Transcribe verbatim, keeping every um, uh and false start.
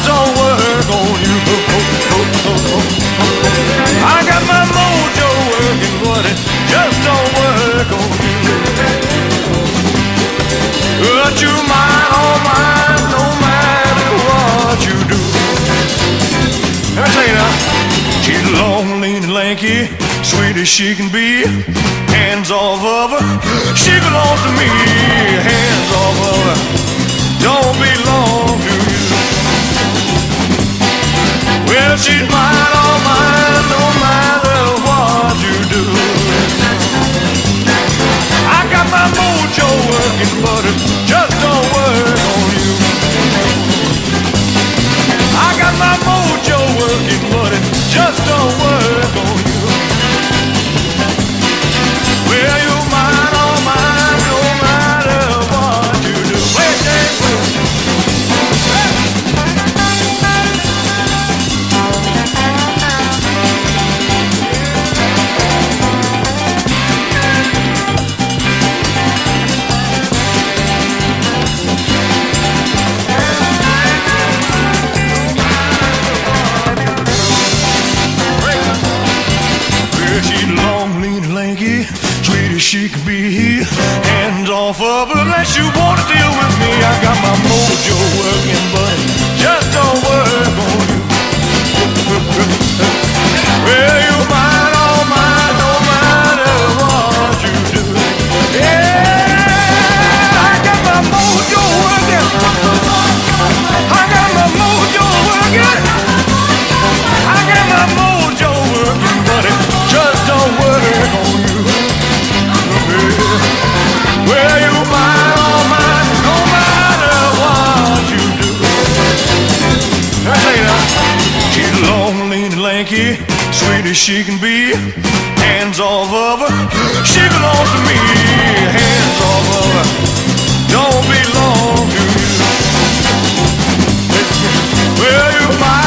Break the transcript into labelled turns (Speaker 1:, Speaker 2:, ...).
Speaker 1: don't work on you. I got my mojo working, but it just don't work on you. But you mine, oh mine, no matter what you do. Let me tell you now, she's long, lean, and lanky, sweet as she can be. Hands off of her, she belongs to me. Hands off of her, don't belong to you. Well, she's mine, all mine, no matter what you do. I got my mojo working, but it just don't work on you. I got my mojo working, but it just don't work on you. Well, you mine, all mine, no matter what you do. Play it, play it. She could be hands off of her unless you want to deal with me. I got my mojo working, but it just don't work on you. Well, you mine, all mine, no matter what you do. Yeah, I got my mojo working. I got my mojo working. I got my mojo working, but it just don't work on you. Well, you mine, all mine, no matter what you do. Let me tell you now, she's long, lean, and lanky, sweet as she can be. Hands off of her, she belongs to me. Hands off of her, don't belong to you. Well, you mine.